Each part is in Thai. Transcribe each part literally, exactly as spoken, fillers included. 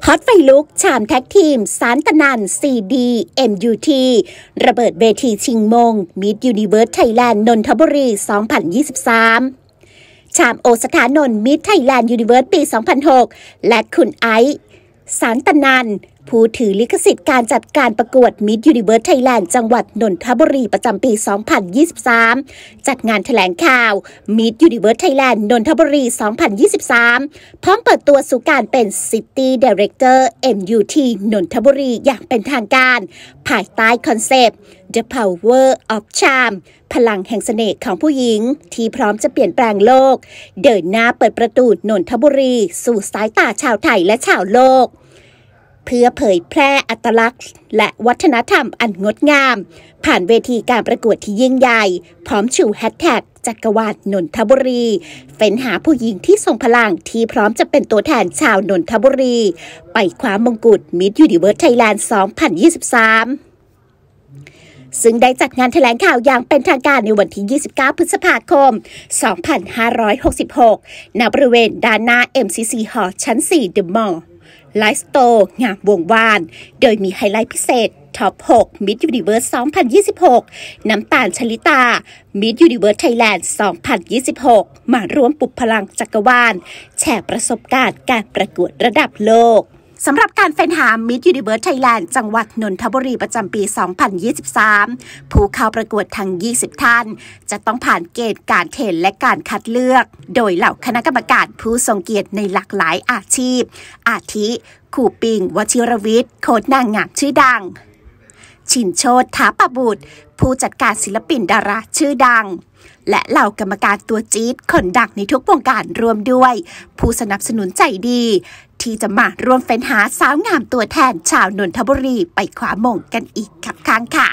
ฮอตไฟลุกชามแท็กทีมสารตนัน ซี ดี เอ็ม ยู ที ระเบิดเวทีชิงมงมิสยูนิเวิร์สไทยแลนด์นนทบุรี สองพันยี่สิบสาม ชามโอสถานนท์มิสไทยแลนด์ยูนิเวิร์สปี สองพันหก และคุณไอซ์สารตนันผู้ถือลิขสิทธิ์การจัดการประกวดมิสยูนิเวิร์สไทยแลนด์จังหวัดนนทบุรีประจำปี สองพันยี่สิบสาม จัดงานแถลงข่าวมิสยูนิเวิร์สไทยแลนด์นนทบุรี สองพันยี่สิบสาม พร้อมเปิดตัวสู่การเป็น City Director เอ็ม ยู ที นนทบุรีอย่างเป็นทางการภายใต้คอนเซปต์ The Power of Charm พลังแห่งเสน่ห์ของผู้หญิงที่พร้อมจะเปลี่ยนแปลงโลกเดินหน้าเปิดประตูนนทบุรีสู่สายตาชาวไทยและชาวโลกเพื่อเผยแพร่อัตลักษณ์และวัฒนธรรมอันงดงามผ่านเวทีการประกวดที่ยิ่งใหญ่พร้อมชูแฮชแท็กจักรวาลนนทบุรีเฟ้นหาผู้หญิงที่ทรงพลังที่พร้อมจะเป็นตัวแทนชาวนนทบุรีไปคว้ามงกุฎมิสยูนิเวิร์สไทยแลนด์ สองพันยี่สิบสาม ซึ่งได้จัดงานแถลงข่าวอย่างเป็นทางการในวันที่ ยี่สิบเก้า พฤษภาคม สองพันห้าร้อยหกสิบหก ณ บริเวณด้านหน้า เอ็ม ซี ซี Hall ชั้น สี่ The Mallไลฟ์สโตร์งามวงวานโดยมีไฮไลท์พิเศษท็อป หก มิสยูนิเวิร์ส สองพันยี่สิบหก น้ำตาลชลิตา มิสยูนิเวิร์สไทยแลนด์ สองพันยี่สิบหก มาร่วมปลุกพลังจักรวาลแชร์ประสบการณ์การประกวดระดับโลกสำหรับการเฟ้นหามิสยูนิเวิร์สไทยแลนด์จังหวัดนนทบุรีประจำปี สองพันยี่สิบสาม ผู้เข้าประกวดทั้ง ยี่สิบ ท่านจะต้องผ่านเกณฑ์การเทรนและการคัดเลือกโดยเหล่าคณะกรรมการผู้ทรงเกียรติในหลากหลายอาชีพอาทิครูปิงวชิรวิทย์โค้ชนางงามชื่อดังชินโชติถาปบุตรผู้จัดการศิลปินดาราชื่อดังและเหล่ากรรมการตัวจี๊ดคนดังในทุกวงการรวมด้วยผู้สนับสนุนใจดีที่จะมาร่วมเฟ้นหาสาวงามตัวแทนชาวนนทบุรีไปคว้ามงกันอีกครับครั้งค่ะ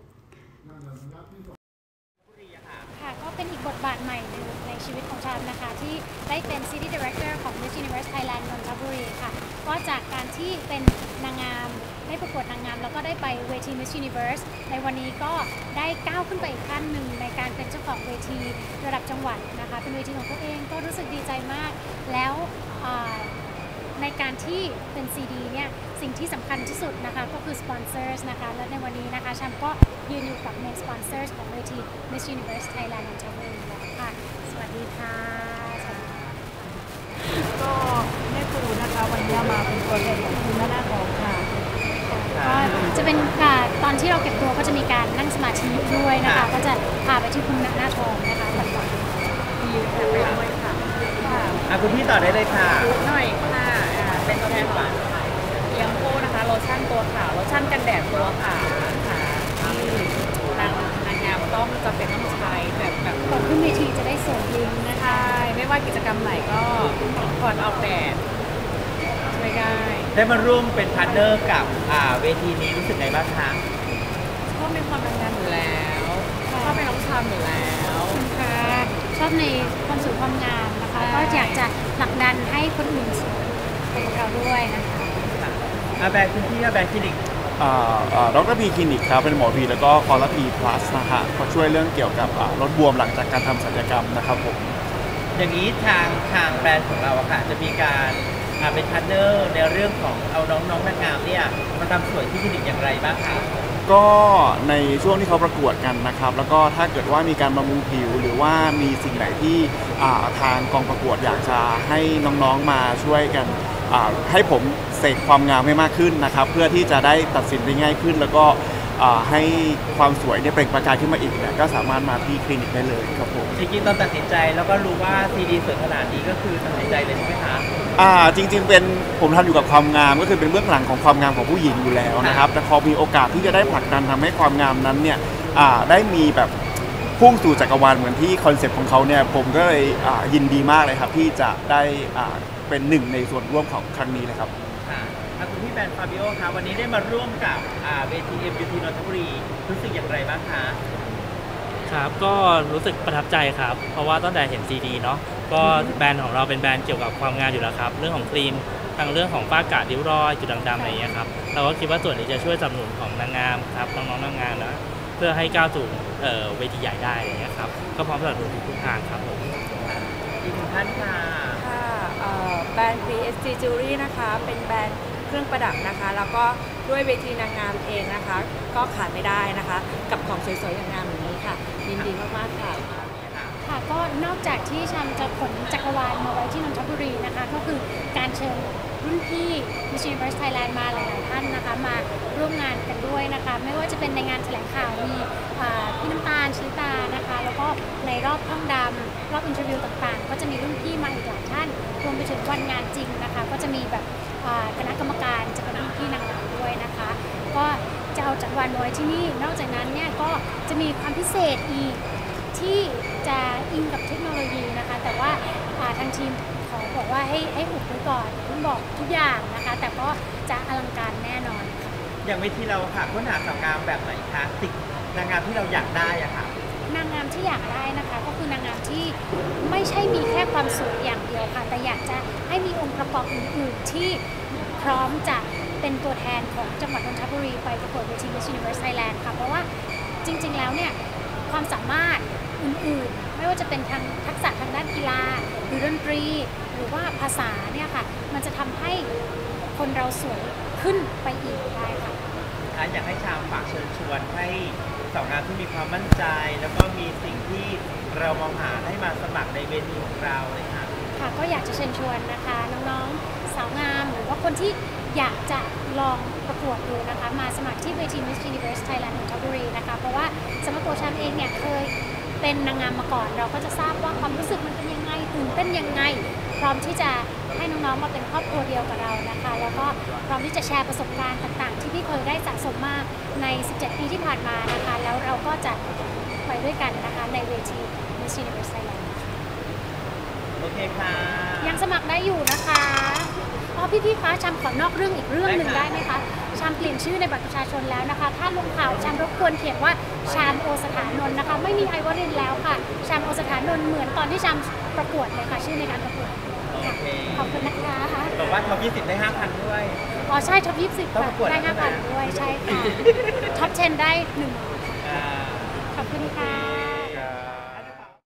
ค่ะก็เป็นอีกบทบาทใหม่หนึ่งในชีวิตของชามนะคะที่ได้เป็น City Director ของ Miss Universe Thailand นนทบุรีค่ะก็จากการที่เป็นนางงามได้ประกวดนางงามแล้วก็ได้ไปเวที Miss Universe ในวันนี้ก็ได้ก้าวขึ้นไปอีกขั้นหนึ่งในการเป็นเจ้าของเวทีระดับจังหวัดนะคะเป็นเวทีของตัวเองก็รู้สึกดีใจมากแล้วในการที่เป็น ซี ดี เนี่ยสิ่งที่สำคัญที่สุดนะคะก็คือสปอนเซอร์นะคะและในวันนี้นะคะชามก็ยืนอยู่กับเมนสปอนเซอร์ของเวที Miss Universe Thailand นนทบุรีแล้วค่ะสวัสดีค่ะก็แม่ครูนะคะวันนี้มาเป็นตัวแทนของคุณแม่นาคของค่ะก็จะเป็นการตอนที่เราเก็บตัวก็จะมีการนั่งสมาธิด้วยนะคะก็จะพาไปที่คุณหน้าทองนะคะแบบว่าดีเลยค่ะอ่ะคุณพี่ต่อได้เลยค่ะหน่อยค่ะเป็นตัวแทนของเลี้ยงโก้นะคะโลชั่นตัวขาวโลชั่นกันแดดตัวขาวค่ะที่นางนางงามต้องจำเป็นต้องใช้แบบแบบก่อนขึ้นเวทีจะได้สวยยิงนะคะไม่ว่ากิจกรรมไหนก็ก่อนออกแดดไม่ได้ได้มาร่วมเป็นพาร์ทเนอร์กับเวทีนี้รู้สึกไงบ้างคะชอบในความนางงามอยู่แล้วชอบในน้องชามอยู่แล้วค่ะชอบในความสวยความงามนะคะก็อยากจะผลักดันให้คนอื่นเป็นเราด้วยนะคะอาแบงค์คุณพี่อาแบงค์คลินิกดรพีคลินิกครับเป็นหมอพีแล้วก็คอร์พีพลัสนะฮะเขาช่วยเรื่องเกี่ยวกับลดบวมหลังจากการทำศัลยกรรมนะครับผมอย่างนี้ทางทางแบรนด์ของเราค่ะจะมีการเป็นพาร์ทเนอร์ในเรื่องของเอาน้องๆนางงามเนี่ยมาทำสวยที่คลินิกอย่างไรบ้างคะก็ในช่วงที่เขาประกวดกันนะครับแล้วก็ถ้าเกิดว่ามีการบำรุงผิวหรือว่ามีสิ่งไหนที่ทางกองประกวดอยากจะให้น้องๆมาช่วยกันให้ผมเสกความงามให้มากขึ้นนะครับเพื่อที่จะได้ตัดสินได้ง่ายขึ้นแล้วก็ให้ความสวยเนี่ยเปล่งประกายขึ้นมาอีกเนี่ยก็สามารถมาที่คลินิกได้เลยครับผมจริงๆตอนตัดสินใจแล้วก็รู้ว่าซีดีสวยขนาดนี้ก็คือตัดสินใจเลยใช่ไหมคะอ่าจริงๆเป็นผมทำอยู่กับความงามก็คือเป็นเบื้องหลังของความงามของผู้หญิงอยู่แล้วนะครับแต่พอมีโอกาสที่จะได้ผลักดันทำให้ความงามนั้นเนี่ยได้มีแบบพุ่งสู่จักรวาลเหมือนที่คอนเซ็ปต์ของเขาเนี่ยผมก็เลยยินดีมากเลยครับที่จะได้เป็นหนึ่งในส่วนร่วมของครั้งนี้เลยครับค่ะคุณพี่แบนฟาบิโอคะวันนี้ได้มาร่วมกับเวที เอ็ม ยู ที นนทบุรีรู้สึกอย่างไรบ้างคะครับก็รู้สึกประทับใจครับเพราะว่าตั้งแต่เห็นซีดีเนาะก็แบรนด์ของเราเป็นแบรนด์เกี่ยวกับความงามอยู่แล้วครับเรื่องของครีมทางเรื่องของฝ้ากระริ้วรอยจุดด่างๆอะไรอย่างเงี้ยครับเราก็คิดว่าส่วนนี้จะช่วยสนับสนุนของนางงามครับน้องๆนางงามนะเพื่อให้ก้าวสู่เวทีใหญ่ได้อย่างเงี้ยครับก็พร้อมสนับสนุนทุกทางครับผมอีกหนึ่งท่านค่ะค่ะแบรนด์ พี เอส จี Jewelry นะคะเป็นแบรนด์เครื่องประดับนะคะแล้วก็ด้วยเวทีนางงามเองนะคะก็ขาดไม่ได้นะคะกับของสวยๆอย่างงามอย่างนี้ค่ะยินดีมากๆค่ะค่ะก็นอกจากที่ชามจะขนจักรวาลมาไว้ที่นนทบุรีนะคะก็คือการเชิญรุ่นพี่ Miss Universe Thailand มาหลายๆท่านนะคะมาร่วมงานกันด้วยนะคะไม่ว่าจะเป็นในงานแถลงข่าวมีพี่น้ำตาลชิตานะคะแล้วก็ในรอบห้องดำรอบอินเทอร์วิวต่างๆก็จะมีรุ่นพี่มาอีกหลายท่านรวมไปถึงวันงานจริงนะคะก็จะมีแบบคณะกรรมการจะเป็นรุ่นพี่นางงามด้วยนะคะก็จะเอาจักรวาลมาไว้ที่นี่นอกจากนั้นเนี่ยก็จะมีความพิเศษอีกที่จะอิงกับเทคโนโลยีนะคะแต่ว่าทางทีมขอบอกว่าให้ให้อุบไว้ก่อนต้องบอกทุกอย่างนะคะแต่ก็จะอลังการแน่นอนค่ะอย่างเวทีเราค่ะค้นหาสาวงามแบบไหนคะสิ่งนางงามที่เราอยากได้อะค่ะนางงามที่อยากได้นะคะก็คือนางงามที่ไม่ใช่มีแค่ความสวยอย่างเดียวค่ะแต่อยากจะให้มีองค์ประกอบอื่นๆที่พร้อมจะเป็นตัวแทนของจังหวัดนนทบุรีไปประกวดเวที Miss Universe Thailand ค่ะเพราะว่าจริงๆแล้วเนี่ยความสามารถอื่นๆไม่ว่าจะเป็นทางทักษะทางด้านกีฬาหรือดนตรีหรือว่าภาษาเนี่ยค่ะมันจะทำให้คนเราสวยขึ้นไปอีกได้ค่ะอยากให้ชามฝากเชิญชวนให้สาวงามที่มีความมั่นใจแล้วก็มีสิ่งที่เรามองหาให้มาสมัครในเวทีของเราเลยค่ะค่ะก็อยากจะเชิญชวนนะคะน้องๆสาวงามหรือว่าคนที่อยากจะลองประกวดดูนะคะมาสมัครที่เวที Miss Universe Thailand นนทบุรีนะคะเพราะว่าสำหรับตัวชามเองเนี่ยเคยเป็นนางงามมาก่อนเราก็จะทราบว่าความรู้สึกมันเป็นยังไงตื่นเต้นยังไงพร้อมที่จะให้น้องๆมาเป็นครอบครัวเดียวกับเรานะคะแล้วก็พร้อมที่จะแชร์ประสบการณ์ต่างๆที่พี่เคยได้สะสมมาในสิบเจ็ดปีที่ผ่านมานะคะแล้วเราก็จะไปด้วยกันนะคะในเวที Miss Universe Thailand โอเคค่ะยังสมัครได้อยู่นะคะอ๋อพี่ๆคะชามขอนอกเรื่องอีกเรื่องหนึ่งได้ไหมคะชามเปลี่ยนชื่อในบัตรประชาชนแล้วนะคะถ้าลงข่าวชามรบกวนเขียนว่าชามโอสถานนท์นะคะไม่มีไอวรินแล้วค่ะชามโอสถานนท์เหมือนตอนที่ชามประกวดเลยค่ะชื่อในการประกวดค่ะขอบคุณนะคะบอกว่าท็อปยี่สิบได้ห้าพันด้วยอ๋อใช่ท็อปยี่สิบได้ห้าพันด้วยใช่ค่ะท็อปสิบได้หนึ่งขอบคุณค่ะ